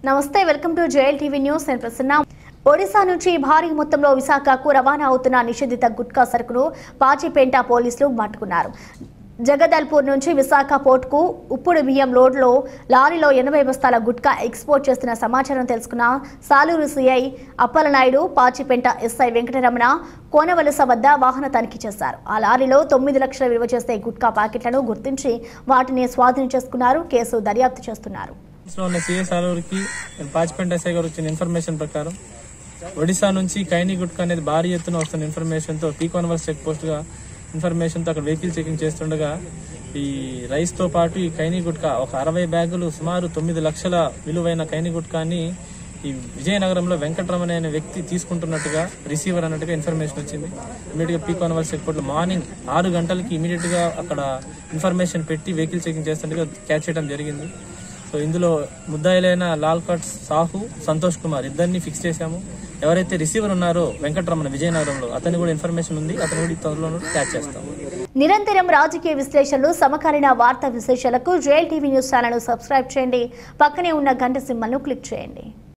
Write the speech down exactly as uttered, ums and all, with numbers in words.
నమస్తే, welcome to JL TV news. నేను ప్రసన్న. ఒడిశా నుంచి భారీ మొత్తంలో విశాఖకు రవాణా అవుతున్న నిషేధిత గుట్కా సరుకును పాచిపేంట పోలీసులు పట్టుకున్నారు. జగదల్పూర్ నుంచి విశాఖ పోర్టుకు ఉప్పుడు బియ్యం లోడ్లో లారీలో ఎనభై బస్తాల గుట్కా ఎక్స్పోర్ట్ చేస్తున్న సమాచారం తెలుసుకున్న సాలూరు సీఐ అప్పలనాయుడు, పాచిపేంట ఎస్ఐ వెంకటరమణ కోనవలస వద్ద వాహన తనిఖీ చేశారు. ఆ లారీలో తొమ్మిది లక్షల విలువ చేసే గుట్కా ప్యాకెట్లను గుర్తించి వాటిని స్వాధీనం చేసుకున్నారు. కేసు దర్యాప్తు చేస్తున్నారు. పాచిపేంట ఎస్ఐ గారు వచ్చిన ఇన్ఫర్మేషన్ ప్రకారం ఒడిశా నుంచి కైని గుట్కా అనేది భారీ ఎత్తున వస్తున్న ఇన్ఫర్మేషన్ తో పీ కోనవలస చెక్ పోస్ట్ గా ఇన్ఫర్మేషన్ తో అక్కడ వెహికల్ చెకింగ్ చేస్తుండగా ఈ రైస్ తో పాటు ఈ కైని గుట్కా ఒక అరవై బ్యాగులు సుమారు తొమ్మిది లక్షల విలువైన కైని గుట్కాని ఈ విజయనగరంలో వెంకటరమణ అనే వ్యక్తి తీసుకుంటున్నట్టుగా రిసీవర్ అన్నట్టుగా ఇన్ఫర్మేషన్ వచ్చింది. ఇమీడియట్ గా P Konavalasa check post morning ఆరు గంటలకి ఇమీడియట్ గా అక్కడ ఇన్ఫర్మేషన్ పెట్టి వెహికల్ చెకింగ్ చేస్తుండగా క్యాచ్ చేయడం జరిగింది. సో ఇందులో ముద్దాయిలైన లాల్కట్ సాహు, సంతోష్ కుమార్ ఇద్దరిని ఫిక్స్ చేశాము. ఎవరైతే రిసీవర్ ఉన్నారో వెంకటరమణ విజయనగరంలో అతని కూడా ఇన్ఫర్మేషన్ ఉంది. అతను కూడా త్వరలో క్యాచ్ చేస్తాము. నిరంతరం రాజకీయ విశ్లేషణలు, సమకాలీన వార్తా విశ్లేషణలకు JL TV news channel subscribe చేయండి. పక్కనే ఉన్న గంట సింబల్ను క్లిక్ చేయండి.